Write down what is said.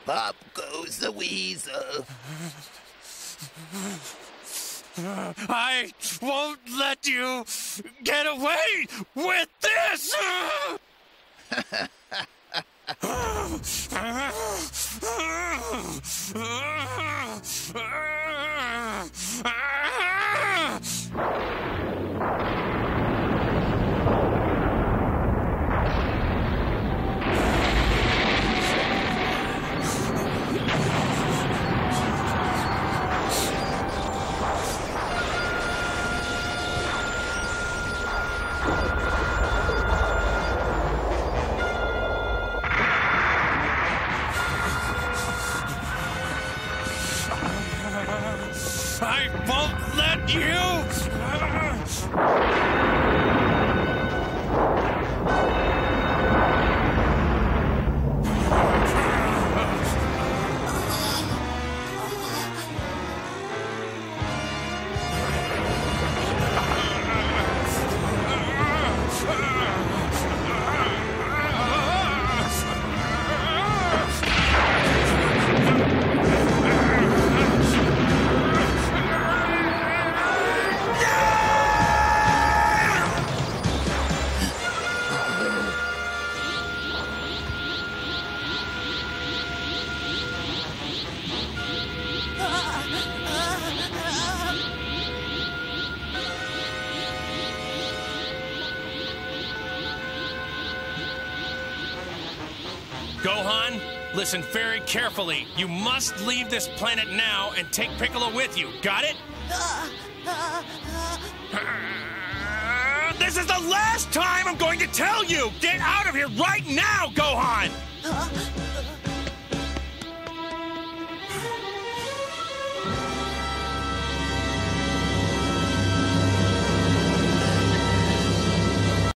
Pop goes the weasel. I won't let you get away with this! I won't let you! Gohan, listen very carefully. You must leave this planet now and take Piccolo with you. Got it? This is the last time I'm going to tell you! Get out of here right now, Gohan!